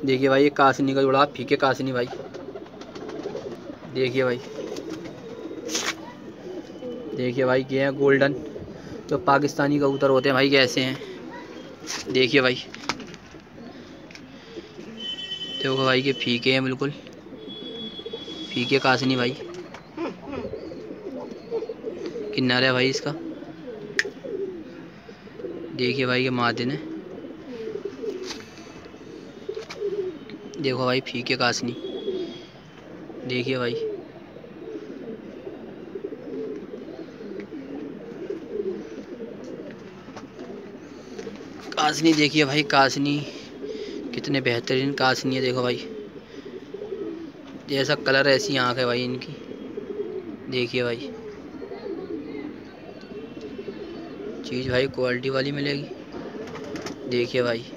देखिए भाई ये कासनी का जोड़ा, फीके कासनी भाई। देखिए भाई, देखिए भाई ये हैं गोल्डन, जो पाकिस्तानी कबूतर होते हैं भाई, कैसे हैं। देखिए भाई, देखो भाई के फीके हैं, बिल्कुल फीके कासनी भाई। किन्नर है भाई इसका। देखिए भाई ये मादिन है। देखो भाई फीके कासनी। देखिए भाई, कासनी देखिए भाई, कासनी कितने बेहतरीन कासनी है। देखो भाई, जैसा कलर ऐसी आँख है भाई इनकी। देखिए भाई, चीज़ भाई क्वालिटी वाली मिलेगी। देखिए भाई,